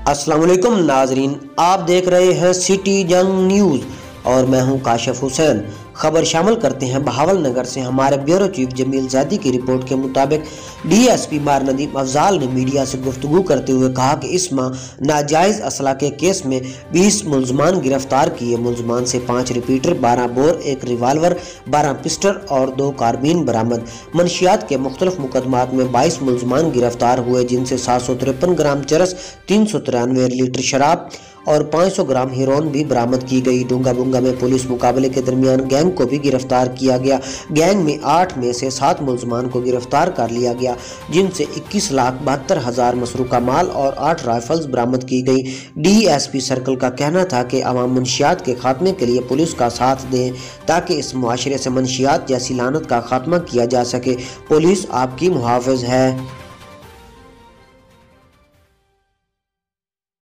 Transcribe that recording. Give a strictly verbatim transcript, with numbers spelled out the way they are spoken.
अस्सलाम वालेकुम नाजरीन, आप देख रहे हैं सिटीजन न्यूज़ और मैं हूं काशिफ हुसैन। खबर शामिल करते हैं बहावल नगर से। हमारे ब्यूरो चीफ जमील ज़ादी की रिपोर्ट के मुताबिक डीएसपी बार नदीम अफजाल ने मीडिया से गुफ्तगू करते हुए कहा कि इस माह नाजायज़ असला के केस में बीस मुलजमान गिरफ्तार किए। मुलजमान से पाँच रिपीटर, बारह बोर, एक रिवाल्वर, बारह पिस्टल और दो कारबीन बरामद। मनशियात के मुख्तलिफ मुकदमात में बाईस मुलजमान गिरफ्तार हुए, जिनसे सात सौ तिरपन ग्राम चरस, तीन सौ तिरानवे लीटर शराब और पाँच सौ ग्राम हीरोइन भी बरामद की गई। डूंगा बुंगा में पुलिस मुकाबले के दरमियान गैंग को भी गिरफ्तार किया गया। गैंग में आठ में से सात मुलजमान को गिरफ्तार कर लिया गया, जिनसे इक्कीस लाख बहत्तर हजार मसरूका माल और आठ राइफल्स बरामद की गई। डीएसपी सर्कल का कहना था कि अवाम मंशियात के खात्मे के लिए पुलिस का साथ दें ताकि इस मुआशरे से मंशियात जैसी लानत का खात्मा किया जा सके। पुलिस आपकी मुहाफ़िज़ है।